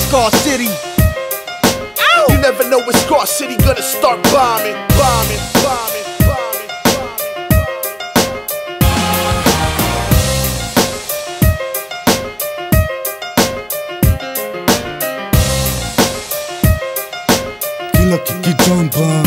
Scar City. Ow! You never know when Scar City gonna start bombing, bombing, bombing, bombing, Ki jumpa.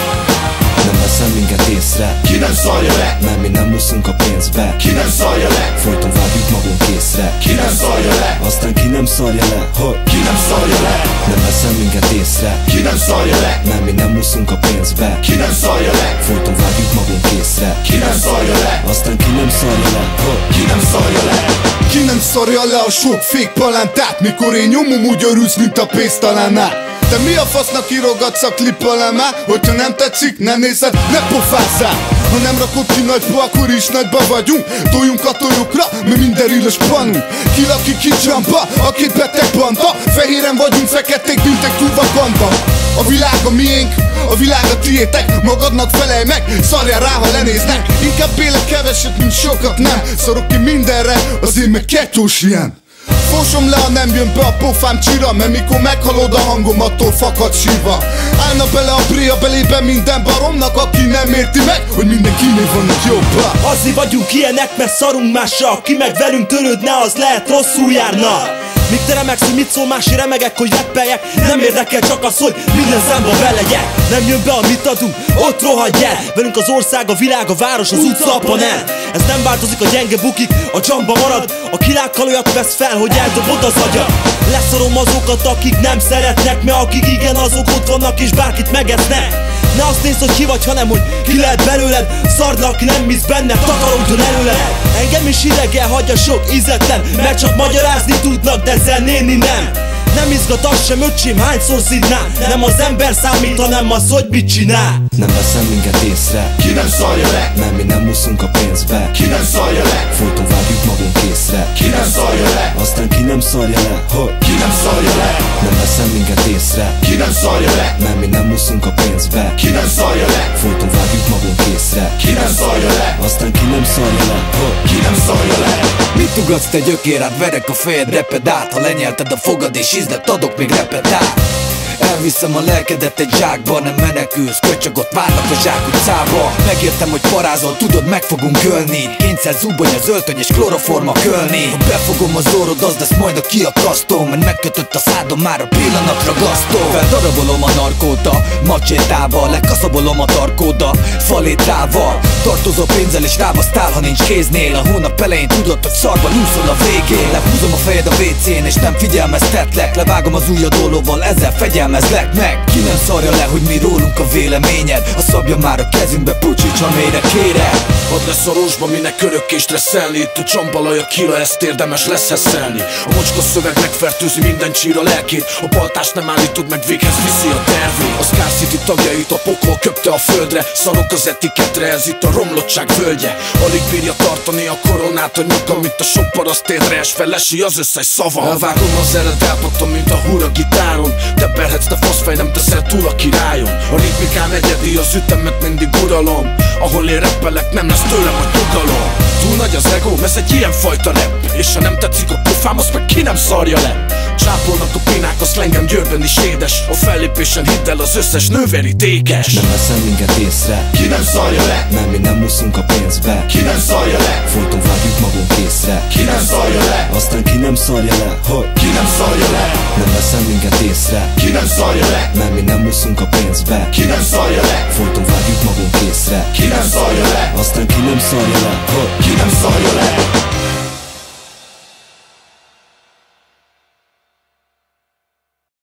Nem veszem minket észre. Ki nem szarja le? Mert mi nem úszunk a pénzbe. Ki nem szarja le? Folyton vágjuk magunk észre. Ki nem szarja le? Aztán ki nem szarja le, hogy Ki nem szarja le? nem veszem minket észre. Ki nem szarja le? Mert mi nem úszunk a pénzbe. Ki nem szarja le? Folyton vágjuk magunk észre. Ki nem szarja le? Aztán ki nem szarja le, hogy Ki nem szarja le? Ki nem szarja le a sok fék palántát, mikor én nyomom, úgy örülsz, mint a pénztalánál. De mi a fasznak írogatsz a klippalemá? Hogyha nem tetszik, ne nézed, ne pofázzál. Ha nem rakod ki nagyba, akkor is nagyba vagyunk. Toljunk a tojokra, mert minden rilles panunk. Ki laki, ki jumpa, a két beteg banda. Fehéren vagyunk, feketék, mint egy kurva banda. A világ a miénk, a világ a tiétek. Magadnak felelj meg, szarjál rá, ha lenéznek. Inkább élek keveset, mint sokat nem. Szarok ki mindenre, azért meg kettős ilyen. Fósom le, ha nem jön be a pofám csira, mert mikor meghalod a hangom, attól fakad sírva. Állna bele a bria belébe minden baromnak, aki nem érti meg, hogy mindenkinél vannak jobban. Azért vagyunk ilyenek, mert szarunk másra. Aki meg velünk törődne, az lehet rosszul járna. Míg te remegsz, hogy mit szól más, én remegek, hogy rappeljek. Nem érdekel, csak az, hogy minden számba belegyek. Nem jön be, amit adunk, ott rohadj el. Velünk az ország, a világ, a város, az utca, a panel. Ez nem változik, a gyenge bukik, a jamba marad. A kirákkal olyat vesz fel, hogy eldobod az agyat. Leszorom azokat, akik nem szeretnek, mert akik igen, azok ott vannak és bárkit megesznek. Ne azt nézd, hogy ki vagy, hanem hogy ki lehet belőled. Szard le, aki nem hisz benne, takarodjon előle. Engem is idegen hagyja sok ízetlen, mert csak magyarázni tudnak, de zenélni nem. Nem izgat az sem, öcsém, hányszor szidnál. Nem az ember számít, hanem az, hogy mit csinál. nem veszem minket észre. Ki nem szarja le? Mert mi nem úszunk a pénzbe. Ki nem szarja le? Folyton vágjuk magunk észre. Ki nem szarja le? Aztán ki nem szarja le, hogy Ki nem szarja le? nem veszem minket észre. Ki nem szarja le? Mert mi nem úszunk a pénzbe. Ki nem szarja le? Folyton vágjuk magunk észre. Ki nem szarja le? Aztán ki nem szarja le, hogy Ki nem szarja le? Mit ugatsz te gyökérát, verek a fejed, reped át. Ha lenyelted a fogad és ízlet, adok még reped át. Elviszem a lelkedet egy zsákba, nem menekülsz, köcsög, ott várnak a zsák utcába. Megértem, hogy parázol, tudod, meg fogunk ölni. Kényszer zubony az öltöny és kloroforma kölni. Ha befogom az orrod, az lesz majd a kiakasztó, mert megkötött a szádom, már a pillanat ragasztó. Feldarabolom a narkóta, macsétával, lekaszabolom a tarkóda, falétrával. Tartozó pénzzel és rávasztál, ha nincs kéznél. A hónap elején tudod, hogy szarban úszol a végén. Lehúzom a fejed a WC-n és nem figyelmeztetlek. Levágom az ujjadólóval, ezzel fegyelmezlek meg. Ki nem szarja le, hogy mi rólunk a véleményed. A szabja már a kezünkbe, pucsíts amelyre kéred. Add lesz a rosba, minek örökké stresszelni. Itt a csambalaj a kila, ezt érdemes lesz hesszelni. A mocskos szöveg megfertőzi minden csíra lelkét. A baltást nem állítod meg, véghez viszi a tervét. A Scar City tagjait a pokol köpte a földre. Szarok az etiketre, ez itt a romlottság völgye. Alig bírja tartani a koronát a nyaka, mint a sok parasztérdre es felesi az összes szava. Elvágom az ered, elpatom, mint a húra gitáron. Te perhetsz, te faszfej, nem teszel túl a királyon. A ritmikán egyedi, az ütemet mindig uralom. Ahol én rappelek, nem lesz tőlem a nyugalom. Túl nagy az ego, ez egy ilyen fajta rap. És ha nem tetszik a pofám, azt meg ki nem szarja le. Csápolnak a pinák, a szlengem Győrben is édes. A fellépésen hidd el, az összes nőverítékes. nem veszem minket észre. Ki nem szarja le? Mert mi nem úszunk a pénzbe. Ki nem szarja le? Folyton vágjuk magunk észre. Ki nem szarja le? Aztán ki nem szarja le, hogy Ki nem szarja le? nem veszem minket észre. Ki nem szarja le? Mert mi nem úszunk a pénzbe. Ki nem szarja le? Folyton vágjuk magunk észre. Ki nem szarja le? Aztán ki nem szarja le, hogy Ki nem szarja le?